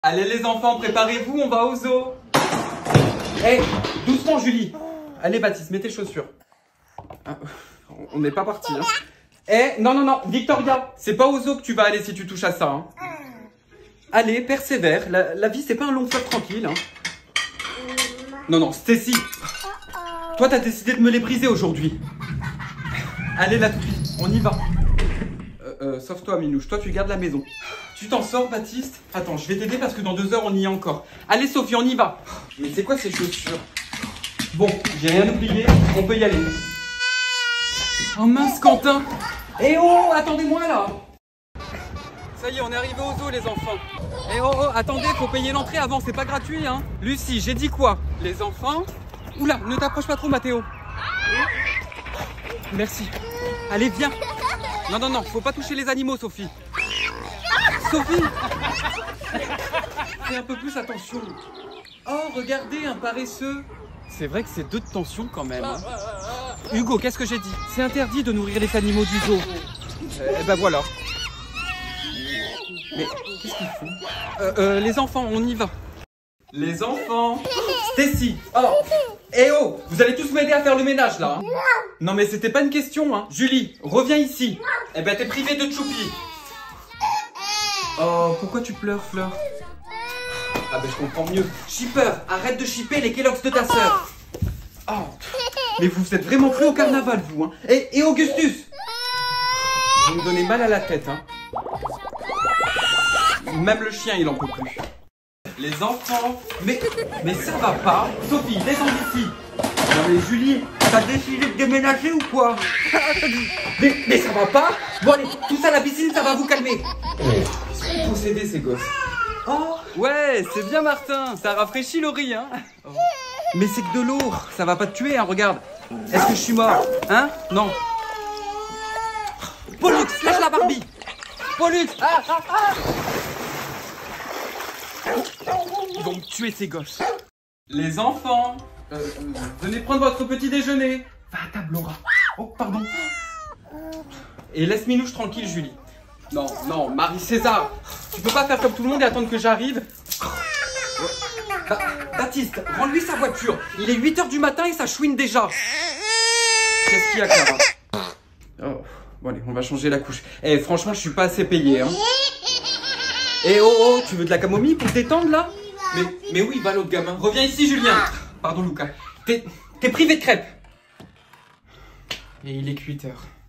Allez les enfants, préparez-vous, on va au zoo. Hé, doucement Julie. Allez Baptiste, mets tes chaussures. On n'est pas parti. Hein. Eh, non, Victoria, c'est pas au zoo que tu vas aller si tu touches à ça. Hein. Allez, persévère, la vie c'est pas un long fleuve tranquille. Hein. Non, Stacy. Toi t'as décidé de me les briser aujourd'hui. Allez la toupie, on y va. Sauf toi Minouche, toi tu gardes la maison. Tu t'en sors Baptiste? Attends, je vais t'aider parce que dans 2 heures on y est encore. Allez Sophie, on y va. Mais c'est quoi ces chaussures? Bon, j'ai rien oublié, on peut y aller. Oh mince Quentin. Eh oh, attendez-moi là. Ça y est, on est arrivé au zoo les enfants. Eh oh, attendez, faut payer l'entrée avant, c'est pas gratuit hein. Lucie, j'ai dit quoi? Les enfants? Oula, ne t'approche pas trop Mathéo. Merci. Allez, viens. Non, faut pas toucher les animaux, Sophie. Sophie! Fais un peu plus attention. Oh, regardez, un paresseux. C'est vrai que c'est 2 de tension quand même. Hein. Hugo, qu'est-ce que j'ai dit? C'est interdit de nourrir les animaux du zoo. Eh ben voilà. Mais qu'est-ce qu'ils font? Les enfants, on y va. Les enfants. Stacy. Oh. Eh oh, vous allez tous m'aider à faire le ménage là. Hein. Non mais c'était pas une question hein. Julie, reviens ici. Eh ben t'es privée de Choupi. Oh, pourquoi tu pleures Fleur? Ah ben je comprends mieux. Shipper, arrête de shipper les Kellogg's de ta sœur. Oh, mais vous êtes vraiment cru au carnaval vous hein. Et Augustus, vous me donnez mal à la tête hein. Même le chien il en peut plus. Les enfants, mais ça va pas. Sophie, descends d'ici. Non mais Julie, t'as décidé de déménager ou quoi? mais ça va pas? Bon allez, tous à la piscine, ça va vous calmer. Ils sont possédés ces gosses. Oh ouais, c'est bien Martin, ça rafraîchit le riz hein. Oh. Mais c'est que de l'eau, ça va pas te tuer hein, regarde. Est-ce que je suis mort? Hein? Non. Pollux, lâche la Barbie. Pollux. Ils vont me tuer ces gosses. Les enfants, venez prendre votre petit déjeuner. Va à table Laura. Oh pardon. Et laisse Minouche tranquille Julie. Non, Marie-César, tu peux pas faire comme tout le monde et attendre que j'arrive. Baptiste, rends-lui sa voiture. Il est 8 h du matin et ça chouine déjà. Qu'est-ce qu'il y a Clara? Oh, bon allez, on va changer la couche. Eh franchement, je suis pas assez payé hein. Eh oh, tu veux de la camomille pour te détendre là? Mais oui, va l'autre gamin. Reviens ici Julien. Pardon Lucas. T'es privé de crêpes. Et il est 8 h.